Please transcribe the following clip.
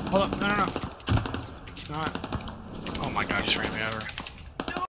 Hold up. No, no, no. It's not. Oh my god, he just ran me over.